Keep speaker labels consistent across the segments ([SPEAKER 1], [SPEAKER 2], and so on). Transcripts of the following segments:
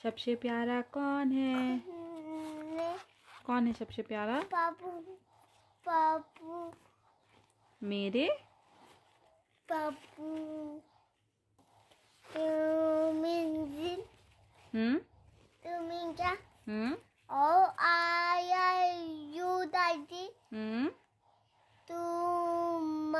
[SPEAKER 1] सबसे प्यारा कौन है? कौन है सबसे प्यारा?
[SPEAKER 2] पापू। पापू।
[SPEAKER 1] मेरे
[SPEAKER 2] पापू। तुम क्या? ओ आया यू दादी। तुम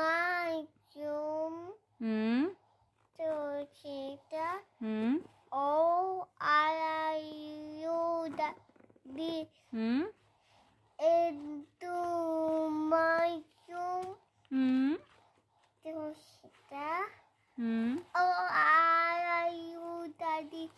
[SPEAKER 2] तो चीता। ओ आया यू दादी। तुम तो चीता। ओ आया यू दादी।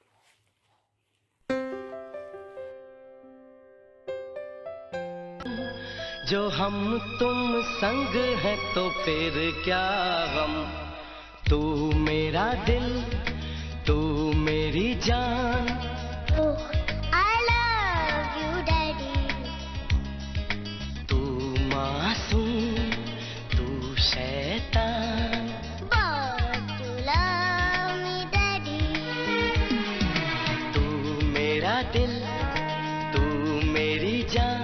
[SPEAKER 3] जो हम तुम संग है तो फिर क्या गम। तू मेरा दिल, तू मेरी जान।
[SPEAKER 2] I love you, Daddy.
[SPEAKER 3] तू मासूम, तू शैतान।
[SPEAKER 2] But you love me, Daddy.
[SPEAKER 3] तू मेरा दिल, तू मेरी जान।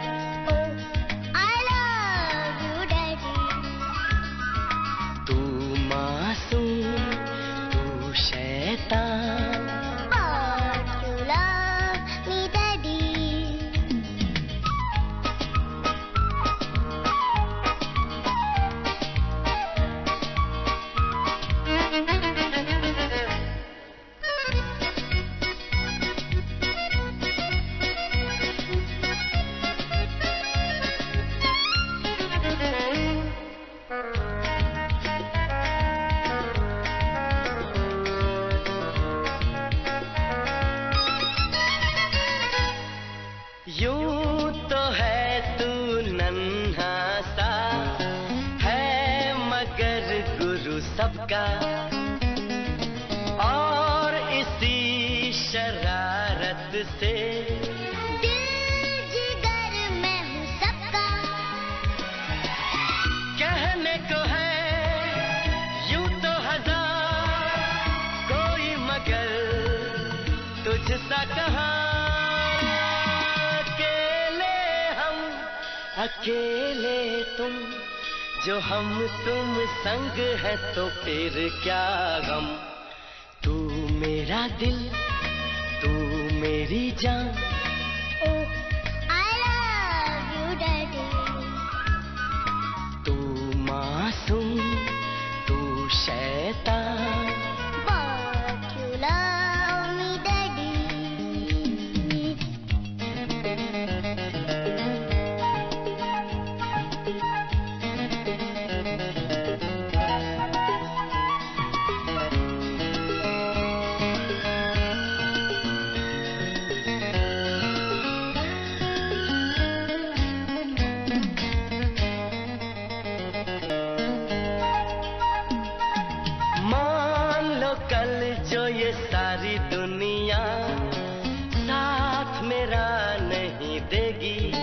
[SPEAKER 3] यूं तो है तू नन्हा सा, है मगर गुरु सबका। और इसी शरारत से
[SPEAKER 2] दिल जिगर मैं हूँ सबका।
[SPEAKER 3] कहने को है यूं तो हजार, कोई मगर तुझसा कहाँ। अकेले तुम, जो हम तुम संग है तो फिर क्या गम। तू मेरा दिल, तू मेरी जान।
[SPEAKER 2] I love you, Daddy.
[SPEAKER 3] तू मासूम, तू शैतान।
[SPEAKER 2] But you love me, Daddy.
[SPEAKER 3] कल जो ये सारी दुनिया साथ मेरा नहीं देगी,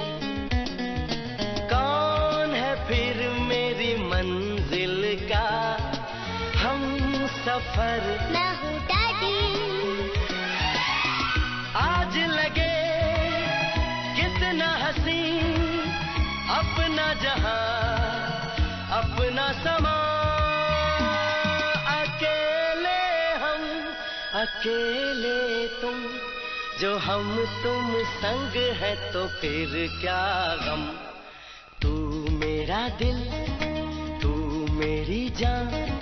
[SPEAKER 3] कौन है फिर मेरी मंजिल का हम सफर।
[SPEAKER 2] मैं हूँ डैडी।
[SPEAKER 3] आज लगे कितना हसी अपना जहां, अपना समा। अकेले तुम, जो हम तुम संग है तो फिर क्या गम। तू मेरा दिल, तू मेरी जान।